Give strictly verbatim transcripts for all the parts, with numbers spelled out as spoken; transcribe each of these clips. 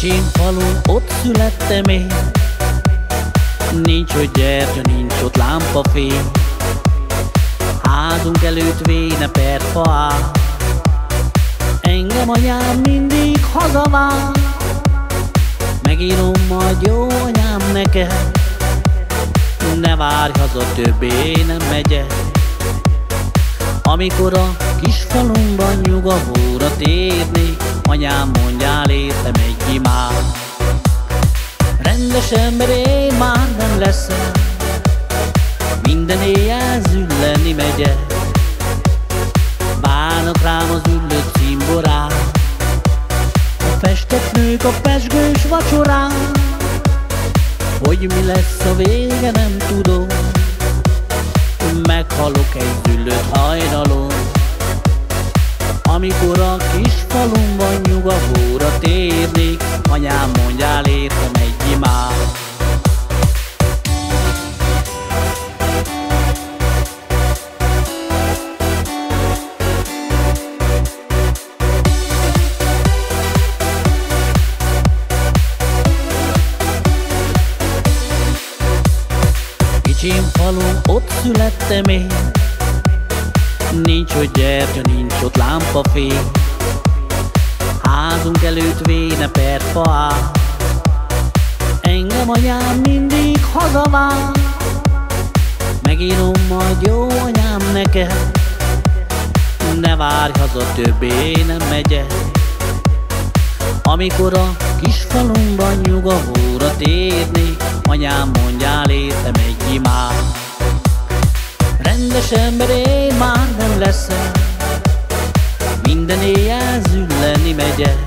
Kicsim falun, ott születtem én. Nincs ott gyertya, nincs ott lámpafény. Házunk előtt vénepert fa áll. Engem anyám mindig hazavár. Megírom majd jó anyám neked, ne várj haza, többé nem megyek. Amikor a kis falumban nyugovóra térnék, anyám, mondjál értem egy imát. Rendes ember én már nem leszek, minden éjjel zülleni megyek. Várnak rám az üllött cimborák, a festett nők a pezsgős vacsorán. Hogy mi lesz a vége, nem tudom, meghalok egy züllött hajnalon. Amikor a kis falumban nyugovóra térnék, anyám, mondjál értem egy imát. Kicsim falun, ott születtem én. Nincs ott gyertya, nincs ott lámpafény. Házunk előtt vénepert fa áll. Engem anyám mindig hazavár. Megírom majd jó anyám neked, ne várj haza, többé nem megyek. Amikor a kis falumban nyugovóra térnék, anyám, mondjál értem egy imát. Rendes ember én már nem leszek, minden éjjel zülleni megyek.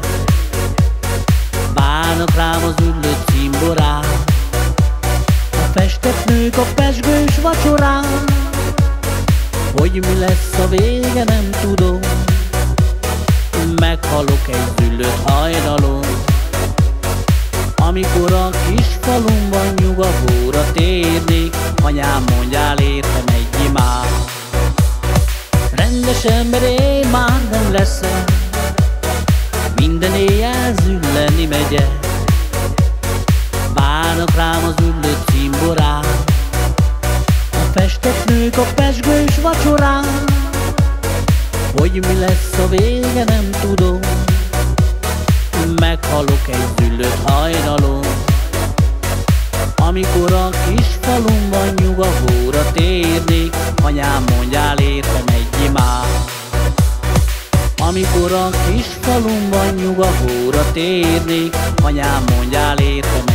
Várnak rám az üllött cimborák, a festett nők a pezsgős vacsorán. Hogy mi lesz a vége, nem tudom, meghalok egy züllött hajnalon. Amikor a kis falumban nyugovóra térnék, anyám, mondjál értem egy imát. Rendes ember én már nem leszek, minden éjjel zülleni megyek. Várnak rám az üllött cimborák, a festett nők a pezsgős vacsorán. Hogy mi lesz a vége, nem tudom, meghalok egy züllött hajnalon. Amikor a kis falumban nyugovóra térnék, anyám, mondjál értem egy imát. Amikor a kis falumban nyugovóra térnék, anyám, mondjál értem